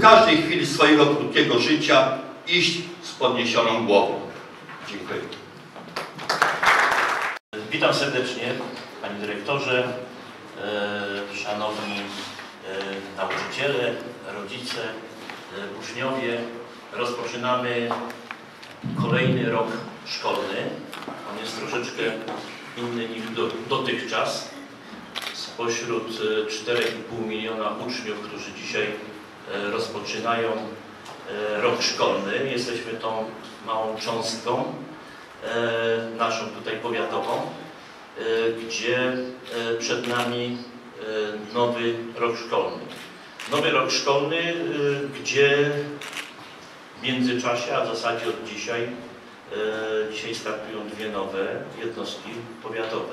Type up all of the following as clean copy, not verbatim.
każdej chwili swojego krótkiego życia iść z podniesioną głową. Dziękuję. Witam serdecznie, Panie Dyrektorze, szanowni nauczyciele, rodzice, uczniowie. Rozpoczynamy kolejny rok szkolny. On jest troszeczkę inny niż dotychczas. Spośród 4,5 miliona uczniów, którzy dzisiaj rozpoczynają rok szkolny, jesteśmy tą małą cząstką naszą tutaj powiatową, gdzie przed nami nowy rok szkolny. Nowy rok szkolny, gdzie w międzyczasie, a w zasadzie od dzisiaj startują dwie nowe jednostki powiatowe.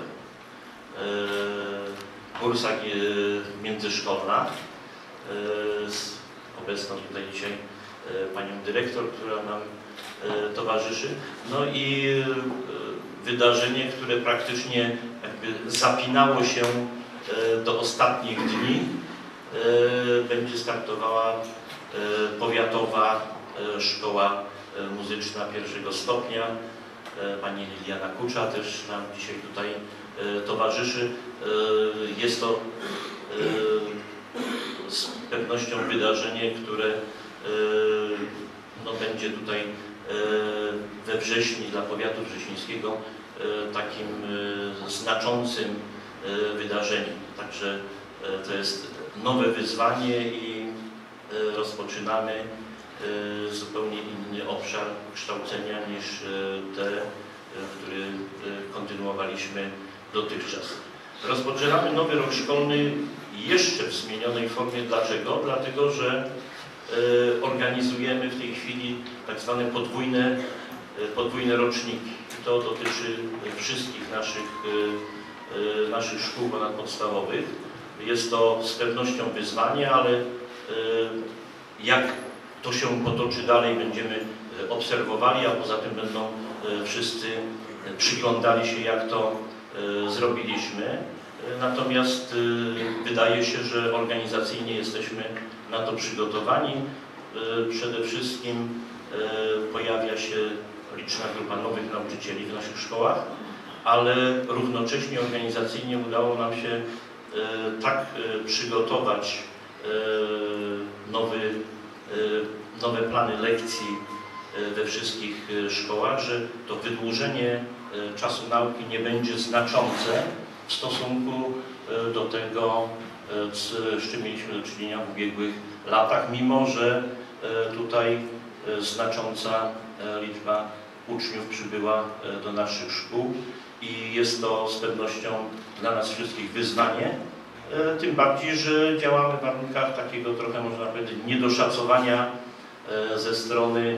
Kursa międzyszkolna z obecną tutaj dzisiaj panią dyrektor, która nam towarzyszy. No i wydarzenie, które praktycznie jakby zapinało się do ostatnich dni, będzie startowała powiatowa szkoła muzyczna pierwszego stopnia. Pani Liliana Kucza też nam dzisiaj tutaj towarzyszy. Jest to z pewnością wydarzenie, które no, będzie tutaj we wrześniu dla powiatu wrześnińskiego takim znaczącym wydarzeniem. Także to jest nowe wyzwanie i rozpoczynamy zupełnie inny obszar kształcenia niż te, który kontynuowaliśmy dotychczas. Rozpoczynamy nowy rok szkolny jeszcze w zmienionej formie. Dlaczego? Dlatego, że organizujemy w tej chwili tak zwane podwójne roczniki. I to dotyczy wszystkich naszych szkół ponadpodstawowych. Jest to z pewnością wyzwanie, ale jak to się potoczy dalej, będziemy obserwowali, a poza tym będą wszyscy przyglądali się, jak to zrobiliśmy. Natomiast wydaje się, że organizacyjnie jesteśmy na to przygotowani. Przede wszystkim pojawia się liczna grupa nowych nauczycieli w naszych szkołach, ale równocześnie organizacyjnie udało nam się tak przygotować nowe plany lekcji we wszystkich szkołach, że to wydłużenie czasu nauki nie będzie znaczące w stosunku do tego, z czym mieliśmy do czynienia w ubiegłych latach, mimo że tutaj znacząca liczba uczniów przybyła do naszych szkół i jest to z pewnością dla nas wszystkich wyzwanie, tym bardziej, że działamy w warunkach takiego trochę, można powiedzieć, niedoszacowania ze strony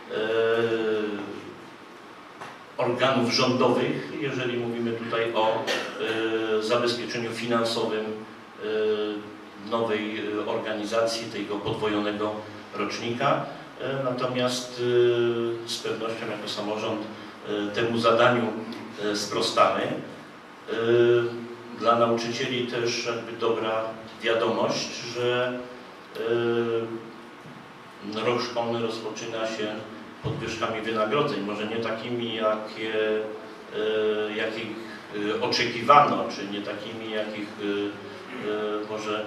organów rządowych, jeżeli mówimy tutaj o zabezpieczeniu finansowym nowej organizacji, tego podwojonego rocznika. Natomiast z pewnością jako samorząd temu zadaniu sprostamy. Dla nauczycieli też jakby dobra wiadomość, że rok szkolny rozpoczyna się podwyżkami wynagrodzeń, może nie takimi, jakich oczekiwano, czy nie takimi, jakich może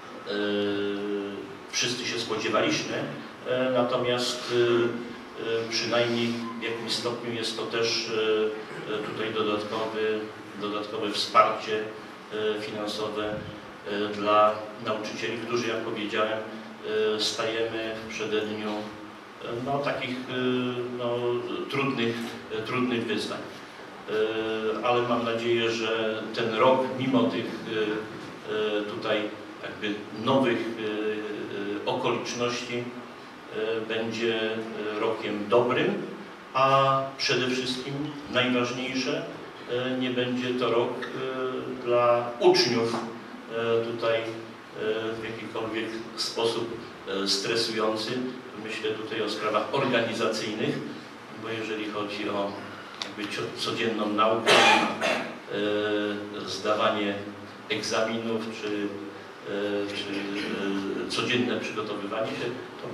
wszyscy się spodziewaliśmy, natomiast przynajmniej w jakimś stopniu jest to też tutaj dodatkowe wsparcie finansowe dla nauczycieli, którzy, jak powiedziałem, stajemy w przededniu no, takich no, trudnych wyzwań. Ale mam nadzieję, że ten rok, mimo tych tutaj jakby nowych okoliczności, będzie rokiem dobrym, a przede wszystkim najważniejsze, nie będzie to rok dla uczniów tutaj w jakikolwiek sposób stresujący. Myślę tutaj o sprawach organizacyjnych, bo jeżeli chodzi o jakby codzienną naukę, zdawanie egzaminów czy czy codzienne przygotowywanie się,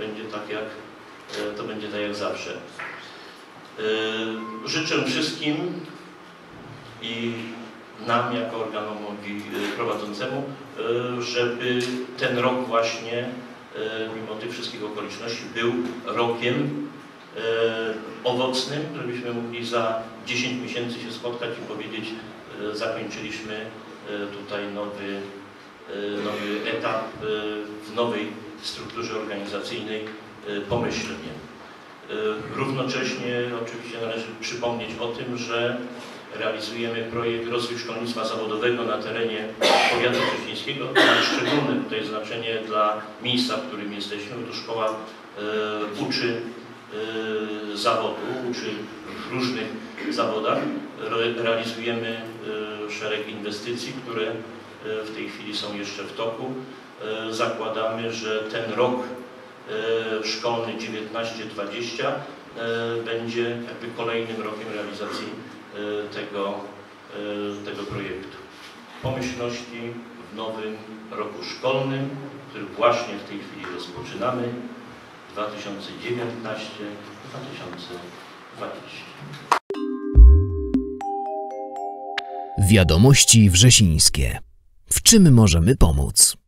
to będzie tak jak zawsze. Życzę wszystkim i nam jako organowi prowadzącemu, żeby ten rok właśnie, mimo tych wszystkich okoliczności, był rokiem owocnym, żebyśmy mogli za 10 miesięcy się spotkać i powiedzieć, zakończyliśmy tutaj nowy etap w nowej strukturze organizacyjnej pomyślnie. Równocześnie oczywiście należy przypomnieć o tym, że realizujemy projekt Rozwój Szkolnictwa Zawodowego na terenie powiatu wrzesińskiego. Ma szczególne tutaj znaczenie dla miejsca, w którym jesteśmy. Tu szkoła uczy zawodu, uczy w różnych zawodach. Realizujemy szereg inwestycji, które w tej chwili są jeszcze w toku. Zakładamy, że ten rok szkolny 19-20 będzie jakby kolejnym rokiem realizacji tego projektu. Pomyślności w nowym roku szkolnym, który właśnie w tej chwili rozpoczynamy, 2019-2020. Wiadomości wrzesińskie. W czym możemy pomóc?